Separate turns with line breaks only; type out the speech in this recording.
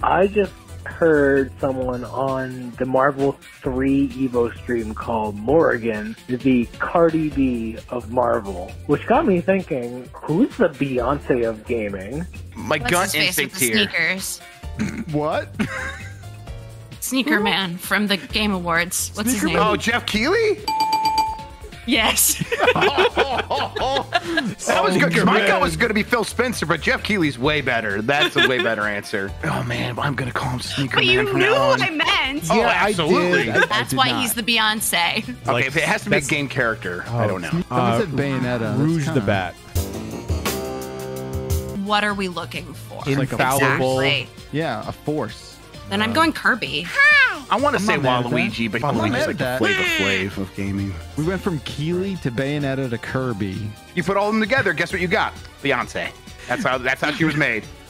I just heard someone on the Marvel 3 Evo stream called Morrigan the Cardi B of Marvel, which got me thinking, who's the Beyonce of gaming?
My
What's
gut
his face
instinct
with the
here.
sneakers?
What?
Sneaker Man from the Game Awards. What's his name?
Oh, Jeff Keighley?
Yes.
That was good. 'Cause my gut was going to be Phil Spencer, but Jeff Keighley's way better. That's a way better answer. Oh man, I'm going to call him Sneaker
But
Man
you
from
knew
now on.
what I meant.
Oh,
Yeah, I
absolutely.
did. I
That's
did
why
not.
he's the Beyonce.
Okay,
Like,
if it has to be a
that's-
game character, I don't know.
Someone said Bayonetta. That's
Rouge the
kinda-
Bat.
What are we looking for?
Infallible.
Exactly.
Yeah, a force.
Then I'm going Kirby.
I want to
I'm
say
not mad at
Waluigi, but
I'm not
Waluigi's
mad
like
at
the
that.
Flavor Flav of gaming.
We went from Keeley to Bayonetta to Kirby.
You put all of them together, guess what you got? Beyonce. That's how she was made.